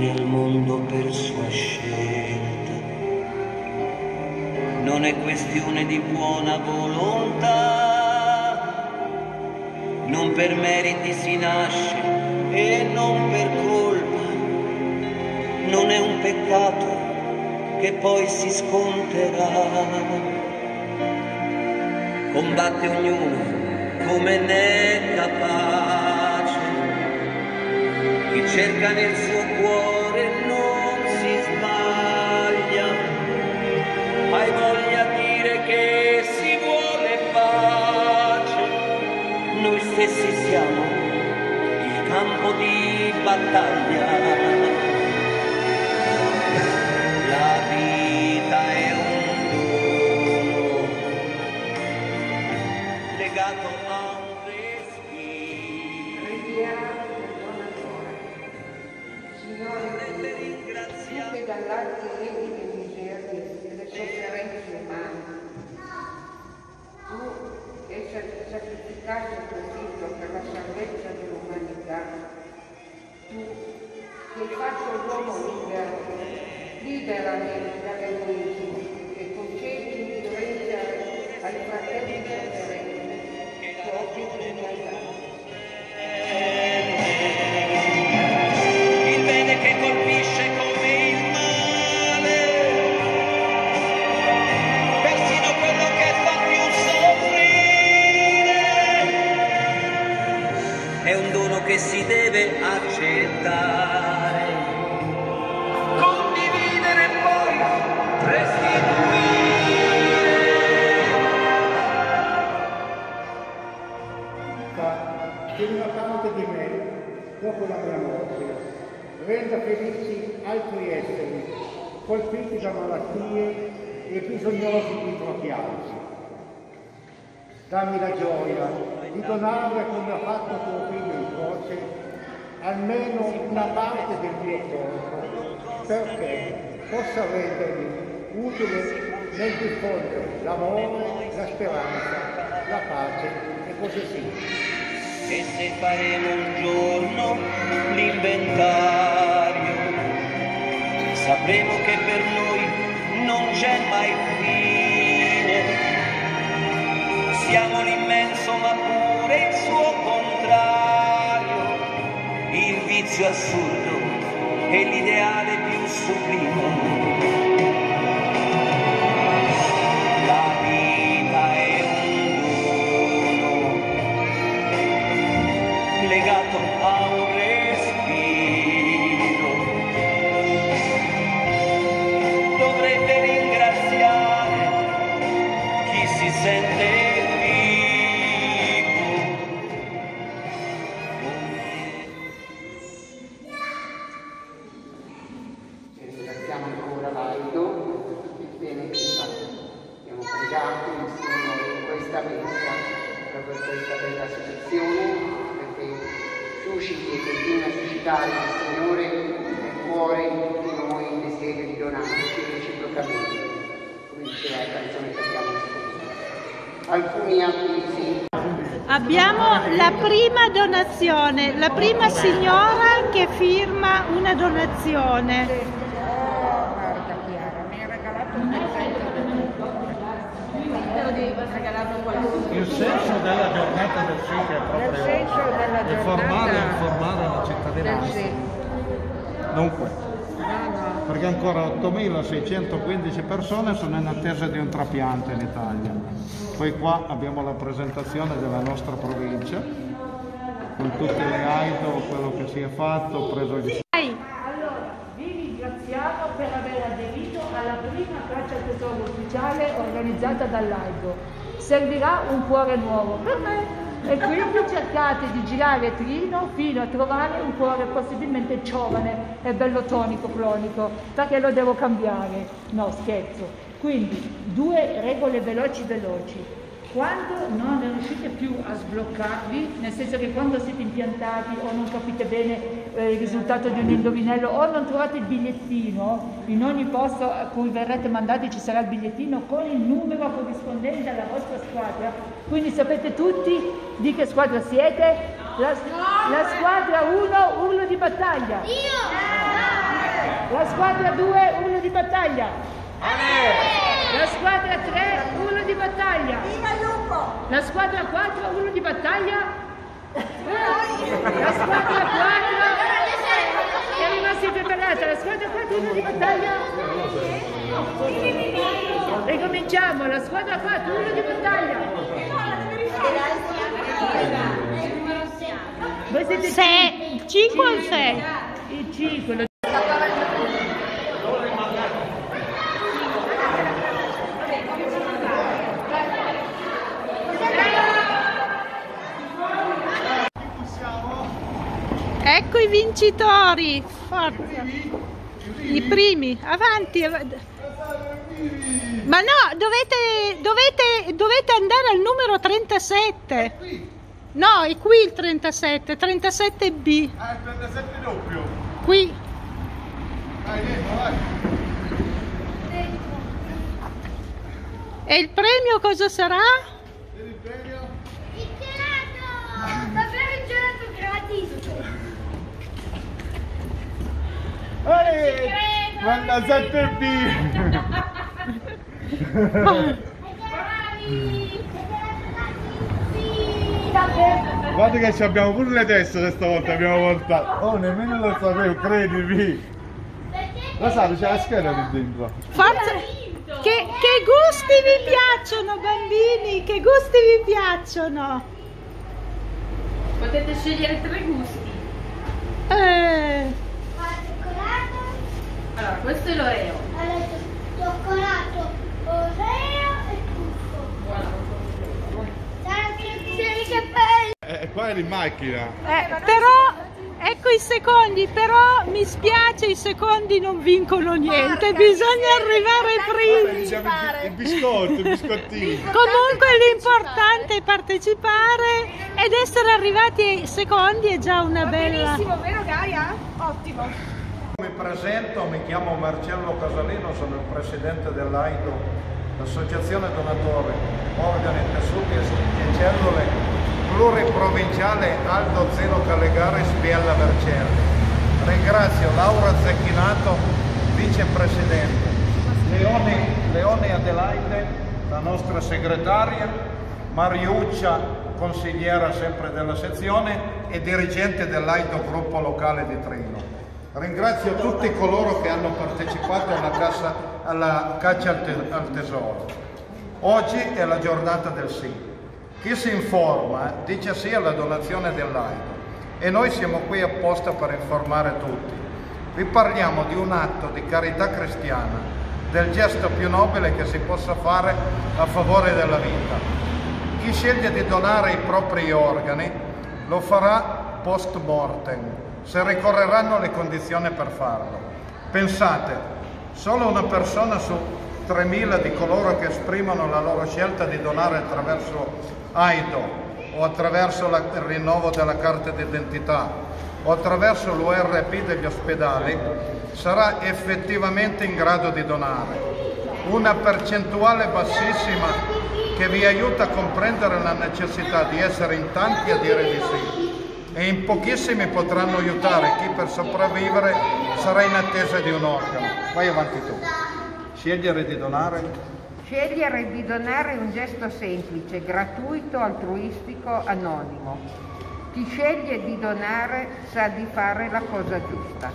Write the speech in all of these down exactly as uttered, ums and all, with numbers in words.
nel mondo per sua scelta. Non è questione di buona volontà, non per meriti si nasce e non per colpa, non è un peccato che poi si sconterà. Combatte ognuno come ne è capace, chi cerca nel suo cuore non si sbaglia. Hai voglia di dire che si vuole pace, noi stessi siamo il campo di battaglia. La vita è un dono legato a un respiro. Signore, tu che dall'alto vedi le miserie e le sofferenze umane, tu che sei sacrificato tuo figlio per la salvezza dell'umanità, tu che hai fatto l'uomo libero, liberami dall'egoismo e concedi di rendere ai fratelli sofferenti che oggi tu mi hai dato. Il bene che colpisce come il male, persino quello che fa più soffrire, è un dono che si deve accettare, condividere e poi restituire. Tieni tanto di me dopo la mia morte, renda felici altri esseri colpiti da malattie e bisognosi di trapianti. Dammi la gioia di donare, come ha fatto tuo figlio in croce, almeno una parte del mio corpo, perché possa rendermi utile nel diffondere l'amore, la speranza, la pace e così sia. E se faremo un giorno l'inventario, sapremo che per noi non c'è mai fine. Siamo l'immenso ma pure il suo contrario, il vizio assurdo e l'ideale più sublime. La vita è legato a un respiro. Dovrete ringraziare chi si sente vivo. E ringraziamo ancora l'Aido per il bene che fa. Abbiamo pregato insieme in questa messa per questa bella associazione, susciti e continua a suscitare il Signore nel cuore di tutti noi il desiderio di donarci reciprocamente, come diceva la canzone che abbiamo ascoltato. Alcuni avvisi. Abbiamo la prima donazione, la prima signora che firma una donazione. Guarda Chiara, mi ha regalato un presente. Il senso della giornata del sì è proprio senso della giornata informare, informare la cittadinanza. Sì. Dunque, No, no. perché ancora ottomila-seicentoquindici persone sono in attesa di un trapiante in Italia. Poi qua abbiamo la presentazione della nostra provincia, con tutte le AIDO, quello che si è fatto, preso gli... Allora, vi ringraziamo per aver aderito alla prima caccia al tesoro ufficiale organizzata dall'AIDO. Servirà un cuore nuovo per me e quindi cercate di girare Trino fino a trovare un cuore possibilmente giovane e bello tonico, clonico, perché lo devo cambiare. No, scherzo. Quindi, due regole veloci veloci. Quando non riuscite più a sbloccarvi, nel senso che quando siete impiantati o non capite bene eh, il risultato di un indovinello o non trovate il bigliettino, in ogni posto a cui verrete mandati ci sarà il bigliettino con il numero corrispondente alla vostra squadra, quindi sapete tutti di che squadra siete? La, la squadra uno, urlo di battaglia. Io! La squadra due, uno di battaglia. La squadra tre, uno di battaglia. La squadra quattro, uno di battaglia. La squadra quattro è rimasta impreparata. La squadra quattro, uno di battaglia. Ricominciamo. La squadra quattro, uno di battaglia. Voi siete sei, cinque o sei? Il cinque. Ecco i vincitori, forza, i primi, avanti, avanti. Ma no, dovete, dovete, dovete andare al numero trentasette. No, è qui il trentasette, trentasette B. Ah, il trentasette doppio. Qui. Vai, dentro, vai. E il premio cosa sarà? Vedi il premio? Il gelato! Davvero il gelato gratis! Ehi! trentasette B! Guarda che ci abbiamo pure le teste stavolta, abbiamo portato. Oh, nemmeno lo sapevo, credimi. Lo sai, c'è la scheda lì dentro. Forza! Che, che gusti vi piacciono, bambini? Che gusti vi piacciono? Potete scegliere tre gusti. Eh, Allora, questo è l'Oreo. Cioccolato, oreo e tuffo. Che bello! Eh, qua eri in macchina. eh, però, ecco i secondi, però mi spiace, i secondi non vincono niente, bisogna arrivare primi. Diciamo il, il biscotto, il biscottino. Comunque l'importante è partecipare ed essere arrivati ai secondi è già una bella... vero Gaia? Ottimo. Mi presento, mi chiamo Marcello Casalino, sono il presidente dell'AIDO, l'Associazione Donatori, Organi, Tessuti e Cellule Pluriprovinciale Aldo Zeno Calegari Spiella Vercelli. Ringrazio Laura Zecchinato, vicepresidente, Leone, Leone Adelaide, la nostra segretaria, Mariuccia, consigliera sempre della sezione e dirigente dell'AIDO gruppo locale di Trino. Ringrazio tutti coloro che hanno partecipato alla, cassa, alla caccia al, te, al tesoro. Oggi è la giornata del sì. Chi si informa dice sì alla donazione dell'AIDO e noi siamo qui apposta per informare tutti. Vi parliamo di un atto di carità cristiana, del gesto più nobile che si possa fare a favore della vita. Chi sceglie di donare i propri organi lo farà post mortem, se ricorreranno le condizioni per farlo. Pensate, solo una persona su tremila di coloro che esprimono la loro scelta di donare attraverso AIDO o attraverso la, il rinnovo della carta d'identità o attraverso l'U R P degli ospedali sarà effettivamente in grado di donare. Una percentuale bassissima che vi aiuta a comprendere la necessità di essere in tanti a dire di sì. E in pochissimi potranno aiutare chi per sopravvivere sarà in attesa di un organo. Vai avanti tu. Scegliere di donare? Scegliere di donare è un gesto semplice, gratuito, altruistico, anonimo. Chi sceglie di donare sa di fare la cosa giusta.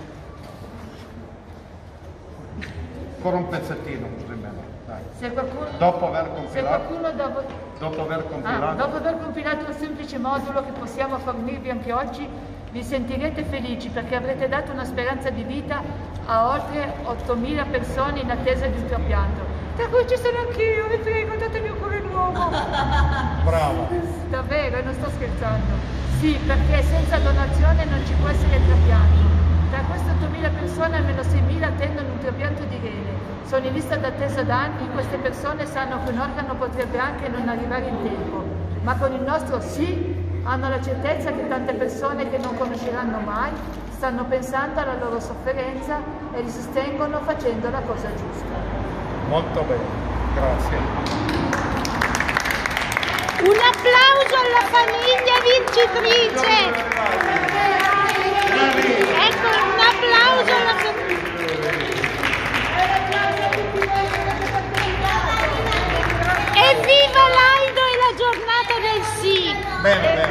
Ancora un pezzettino così bene. Dai. Se qualcuno, Dopo aver se compilato, qualcuno dopo, dopo aver compilato. ah, dopo aver compilato un semplice modulo che possiamo fornirvi anche oggi, vi sentirete felici perché avrete dato una speranza di vita a oltre ottomila persone in attesa di un trapianto. Tra cui ci sono anch'io, vi prego, datemi un cuore nuovo. Bravo. Davvero, e non sto scherzando. Sì, perché senza donazione non ci può essere trapianto. Tra queste ottomila persone almeno seimila attendono un trapianto di rene. Sono in lista d'attesa da anni, queste persone sanno che un organo potrebbe anche non arrivare in tempo. Ma con il nostro sì hanno la certezza che tante persone che non conosceranno mai stanno pensando alla loro sofferenza e li sostengono facendo la cosa giusta. Molto bene, grazie. Un applauso alla famiglia vincitrice! Ecco, un applauso alla famiglia. Bene, e bene.